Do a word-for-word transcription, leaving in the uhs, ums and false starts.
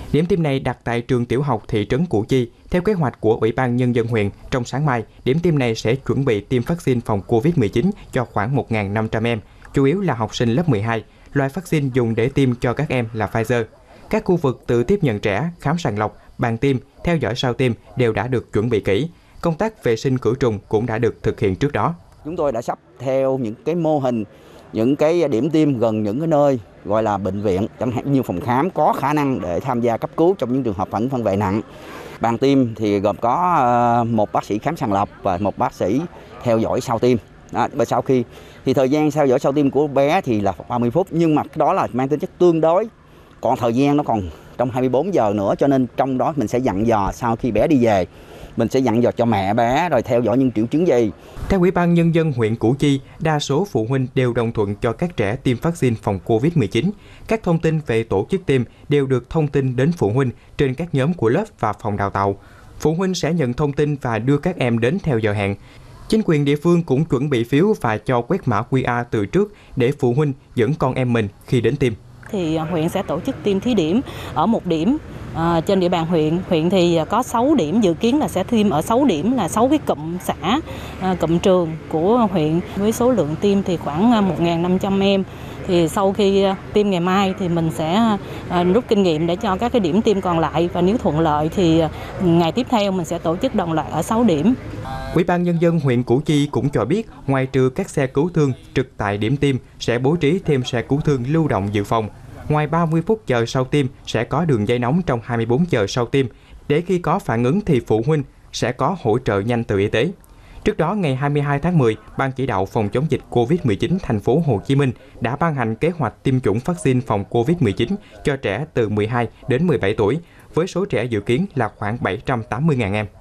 Điểm tiêm này đặt tại trường tiểu học thị trấn Củ Chi. Theo kế hoạch của Ủy ban Nhân dân huyện, trong sáng mai, điểm tiêm này sẽ chuẩn bị tiêm vaccine phòng Covid mười chín cho khoảng một nghìn năm trăm em, chủ yếu là học sinh lớp mười hai. Loại vaccine dùng để tiêm cho các em là Pfizer. Các khu vực tự tiếp nhận trẻ, khám sàng lọc, bàn tiêm, theo dõi sau tiêm đều đã được chuẩn bị kỹ. Công tác vệ sinh khử trùng cũng đã được thực hiện trước đó. Chúng tôi đã sắp theo những cái mô hình, những cái điểm tiêm gần những cái nơi gọi là bệnh viện, chẳng hạn như phòng khám có khả năng để tham gia cấp cứu trong những trường hợp phản phân vệ nặng. Bàn tiêm thì gồm có một bác sĩ khám sàng lọc và một bác sĩ theo dõi sau tiêm. À, sau khi thì thời gian theo dõi sau tiêm của bé thì là ba mươi phút, nhưng mà đó là mang tính chất tương đối. Còn thời gian nó còn trong hai mươi bốn giờ nữa, cho nên trong đó mình sẽ dặn dò sau khi bé đi về, mình sẽ dặn dò cho mẹ bé rồi theo dõi những triệu chứng gì. Theo Ủy ban Nhân dân huyện Củ Chi, đa số phụ huynh đều đồng thuận cho các trẻ tiêm vaccine phòng Covid mười chín. Các thông tin về tổ chức tiêm đều được thông tin đến phụ huynh trên các nhóm của lớp và phòng đào tạo. Phụ huynh sẽ nhận thông tin và đưa các em đến theo giờ hẹn. Chính quyền địa phương cũng chuẩn bị phiếu và cho quét mã quy rờ từ trước để phụ huynh dẫn con em mình khi đến tiêm. Thì huyện sẽ tổ chức tiêm thí điểm ở một điểm à, trên địa bàn huyện. Huyện thì có sáu điểm, dự kiến là sẽ tiêm ở sáu điểm, là sáu cái cụm xã, à, cụm trường của huyện. Với số lượng tiêm thì khoảng một nghìn năm trăm em. Thì sau khi tiêm ngày mai thì mình sẽ à, rút kinh nghiệm để cho các cái điểm tiêm còn lại, và nếu thuận lợi thì ngày tiếp theo mình sẽ tổ chức đồng loạt ở sáu điểm. Ủy ban Nhân dân huyện Củ Chi cũng cho biết, ngoài trừ các xe cứu thương trực tại điểm tiêm, sẽ bố trí thêm xe cứu thương lưu động dự phòng. Ngoài ba mươi phút chờ sau tiêm, sẽ có đường dây nóng trong hai mươi bốn giờ sau tiêm, để khi có phản ứng thì phụ huynh sẽ có hỗ trợ nhanh từ y tế. Trước đó, ngày hai mươi hai tháng mười, Ban chỉ đạo phòng chống dịch Covid mười chín thành phố Hồ Chí Minh đã ban hành kế hoạch tiêm chủng vaccine phòng Covid mười chín cho trẻ từ mười hai đến mười bảy tuổi, với số trẻ dự kiến là khoảng bảy trăm tám mươi nghìn em.